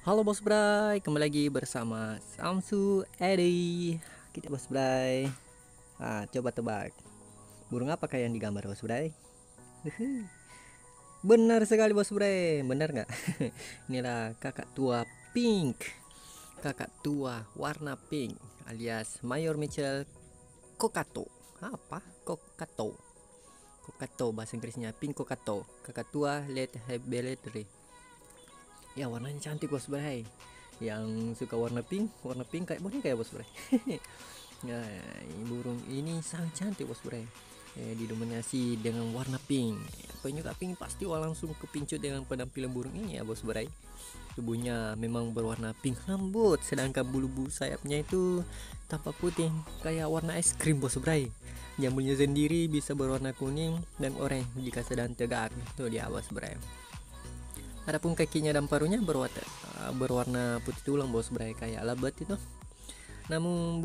Halo Bos Bray, kembali lagi bersama Samsu Edi. Kita Bos Bray. Coba tebak. Burung apa kayak yang digambar Bos Bray? Benar sekali Bos Bray. Benar nggak? Inilah kakak tua pink. Kakak tua warna pink alias Mayor Mitchell Kokato. Apa? Kokato. Kokato bahasa Inggrisnya pink Kokato. Kakak tua late Hebeletre. Ya warnanya cantik Bos Bray. Yang suka warna pink kayak boneka ya Bos Bray. Ya, burung ini sangat cantik Bos Bray. Didominasi dengan warna pink. Penyuka pink pasti langsung kepincut dengan penampilan burung ini ya Bos Bray. Tubuhnya memang berwarna pink lembut, sedangkan bulu-bulu sayapnya itu tampak putih kayak warna es krim Bos Bray. Jambulnya sendiri bisa berwarna kuning dan oranye jika sedang tegak. Tuh dia Bos Bray. Adapun kakinya dan paruhnya berwarna putih tulang Bos Bray kayak labet itu. Namun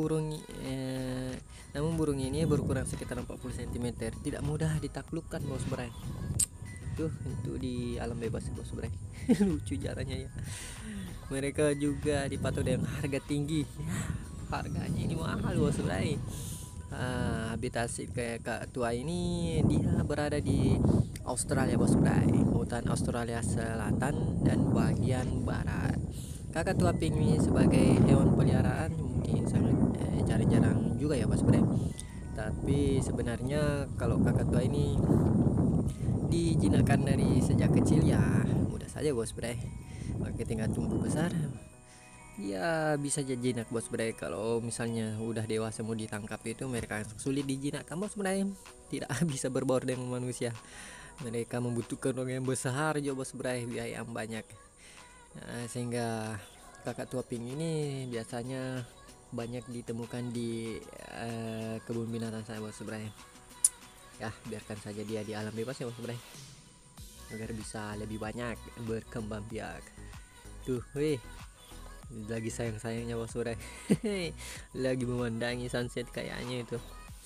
burung ini berukuran sekitar 40 cm, tidak mudah ditaklukkan Bos Bray. Tuh itu di alam bebas Bos Bray. Lucu caranya ya. Mereka juga dipatok dengan harga tinggi. Ya, harganya ini mahal Bos Bray. Habitat kayak kak tua ini dia berada di Australia Bos Bray, hutan Australia Selatan dan bagian barat. Kakak tua pink ini sebagai hewan peliharaan mungkin sangat jarang-jarang juga ya Bos Bray. Tapi sebenarnya kalau kakak tua ini dijinakkan dari sejak kecil ya mudah saja Bos Bray. Ketika tumbuh besar ya bisa jadi jinak Bos Bray. Kalau misalnya udah dewasa mau ditangkap itu mereka sulit dijinakkan Bos Bray. Tidak bisa berbaur dengan manusia. Mereka membutuhkan orang yang besar juga Bos Bray, biaya yang banyak. Sehingga kakak tua pink ini biasanya banyak ditemukan di kebun binatang saya Bos Bray. Ya biarkan saja dia di alam bebas ya Bos Bray, agar bisa lebih banyak berkembang biak. Tuh weh, lagi sayang-sayangnya Bos Bray. Lagi memandangi sunset kayaknya itu.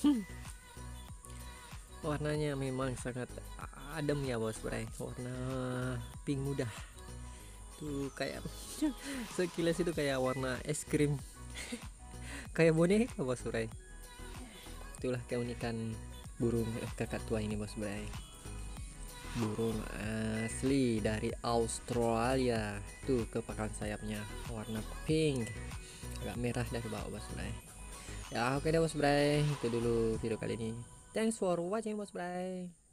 Warnanya memang sangat adem ya Bos Bray, warna pink muda tuh kayak sekilas itu kayak warna es krim. Kayak boneka Bos Bray. Itulah keunikan burung kakak tua ini Bos Bray. Burung asli dari Australia. Tuh kepakan sayapnya warna pink, agak merah dari bawah Bos Bray. Ya oke deh Bos Bray, itu dulu video kali ini. Thanks for watching Bos Bray.